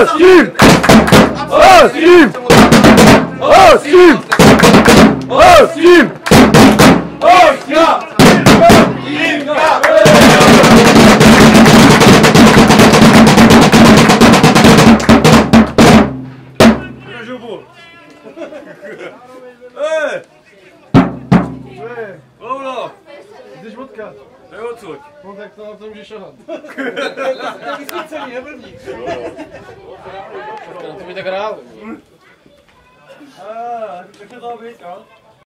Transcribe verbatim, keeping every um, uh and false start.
Osím! Osím! Osím! Osím! Osím! Hej! Hovno! Jdeš odkud? To je odsud. No tak to na to můžeš šahat. Taky jsi celý, neblbní. Na to by tak hrál. Ah, tak to dá být, jo?